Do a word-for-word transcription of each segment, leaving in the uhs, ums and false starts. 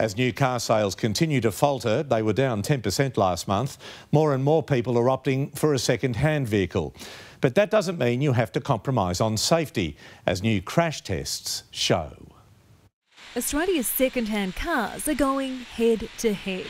As new car sales continue to falter, they were down ten percent last month, more and more people are opting for a second-hand vehicle. But that doesn't mean you have to compromise on safety, as new crash tests show. Australia's second-hand cars are going head-to-head.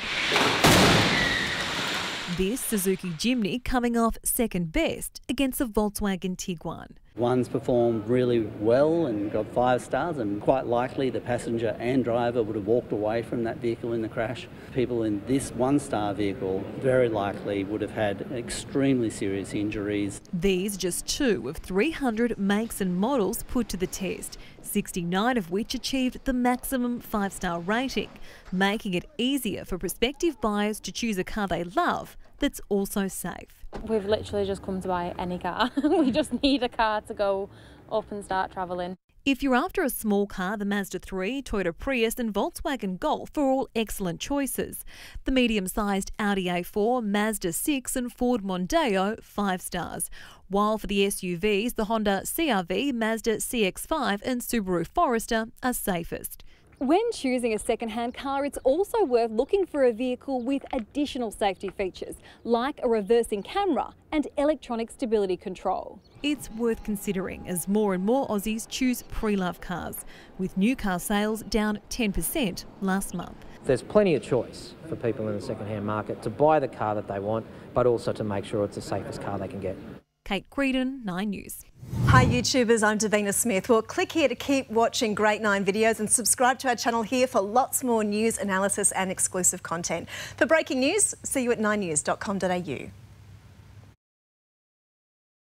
This Suzuki Jimny coming off second best against the Volkswagen Tiguan. One's performed really well and got five stars, and quite likely the passenger and driver would have walked away from that vehicle in the crash. People in this one-star vehicle very likely would have had extremely serious injuries. These just two of three hundred makes and models put to the test, sixty-nine of which achieved the maximum five-star rating, making it easier for prospective buyers to choose a car they love that's also safe. We've literally just come to buy any car. We just need a car to go up and start travelling. If you're after a small car, the Mazda three, Toyota Prius and Volkswagen Golf are all excellent choices. The medium-sized Audi A four, Mazda six and Ford Mondeo, five stars. While for the S U Vs, the Honda C R V, Mazda C X five and Subaru Forester are safest. When choosing a second-hand car, it's also worth looking for a vehicle with additional safety features, like a reversing camera and electronic stability control. It's worth considering as more and more Aussies choose pre-loved cars, with new car sales down ten percent last month. There's plenty of choice for people in the second-hand market to buy the car that they want, but also to make sure it's the safest car they can get. Kate Creedon, Nine News. Hi YouTubers, I'm Davina Smith. Well, click here to keep watching Great Nine videos and subscribe to our channel here for lots more news, analysis and exclusive content. For breaking news, see you at nine news dot com dot a u.